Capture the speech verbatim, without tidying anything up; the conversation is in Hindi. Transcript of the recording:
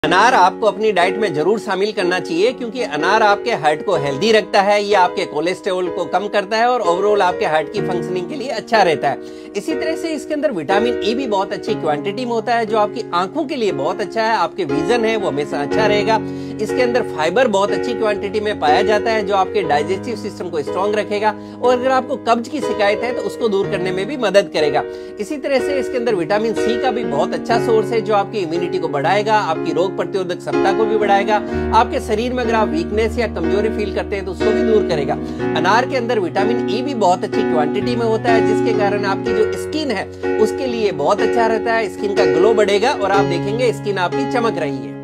अनार आपको अपनी डाइट में जरूर शामिल करना चाहिए क्योंकि अनार आपके हार्ट को हेल्दी रखता है, ये आपके कोलेस्ट्रॉल को कम करता है और ओवरऑल आपके हार्ट की फंक्शनिंग के लिए अच्छा रहता है। इसी तरह से इसके अंदर विटामिन ए भी बहुत अच्छी क्वांटिटी में होता है जो आपकी आंखों के लिए बहुत अच्छा है, आपके विजन है वो हमेशा अच्छा रहेगा। इसके अंदर फाइबर बहुत अच्छी क्वांटिटी में पाया जाता है जो आपके डाइजेस्टिव सिस्टम को स्ट्रॉन्ग रखेगा और अगर आपको कब्ज की शिकायत है तो उसको दूर करने में भी मदद करेगा। इसी तरह से इसके अंदर विटामिन सी का भी बहुत अच्छा सोर्स है जो आपकी इम्यूनिटी को बढ़ाएगा, आपकी रोग प्रतिरोधक क्षमता को भी बढ़ाएगा, आपके शरीर में अगर आप वीकनेस या कमजोरी फील करते हैं तो उसको भी दूर करेगा। अनार के अंदर विटामिन ई भी बहुत अच्छी क्वांटिटी में होता है जिसके कारण आपकी जो स्किन है उसके लिए बहुत अच्छा रहता है, स्किन का ग्लो बढ़ेगा और आप देखेंगे स्किन आपकी चमक रही है।